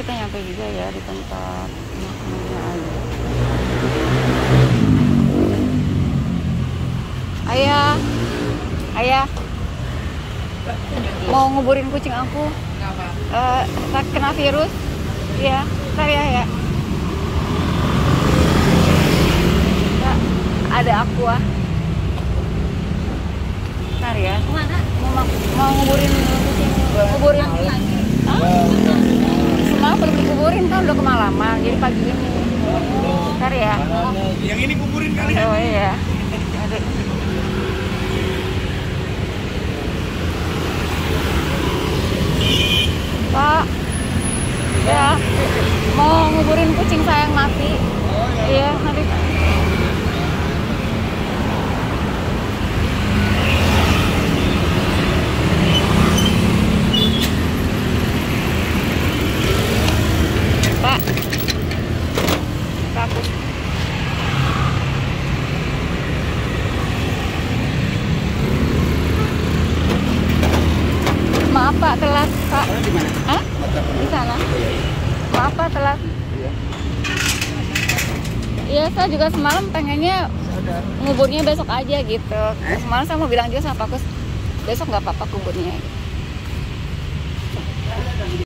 kita nyampe juga ya di tempat makamnya Ali. Ayah, ayah, mau nguburin kucing aku. Kena virus. Iya, ntar ya. Ada aqua. Ntar ya. Mau nguburin kucing. Nguburin lagi. Semalam belum dikuburin kan, udah kemalaman. Jadi pagi ini. Ntar ya. Yang ini kuburin kalian. Oh iya. Aduh. Pak, ya mau nguburin kucing saya yang mati. Iya, nanti. Pak, takut. Maaf Pak, telat Pak. Di mana? Hah? Di sana. Maaf Pak, telat. Iya, saya juga semalam pengennya nguburnya besok aja gitu. Semalam saya mau bilang juga sama Pak Kus, besok nggak apa-apa kuburnya.